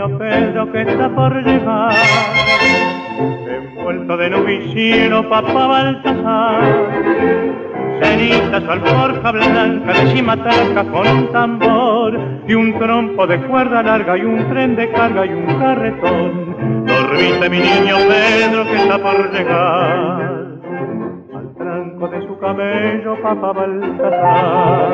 niño Pedro que está por llegar, envuelto de nube y cielo, papá Baltasar. Cenita su alforja blanca de cimataca con un tambor y un trompo de cuerda larga y un tren de carga y un carretón. Dormite mi niño Pedro que está por llegar, al tranco de su camello papá Baltasar.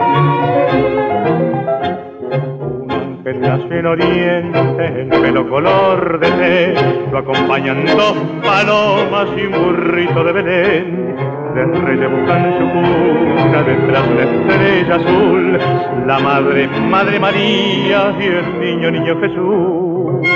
Un ángel nació en oriente, el pelo color de té, lo acompañan dos palomas y un burrito de Belén. De reyes buscan su cuna detrás de una estrella azul, la madre, Madre María y el niño, niño Jesús.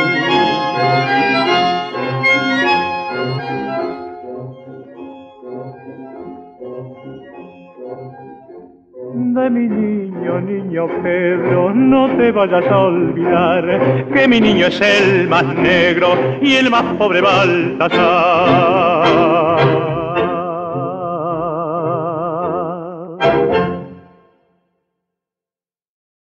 De mi niño, niño Pedro, no te vayas a olvidar que mi niño es el más negro y el más pobre Baltasar.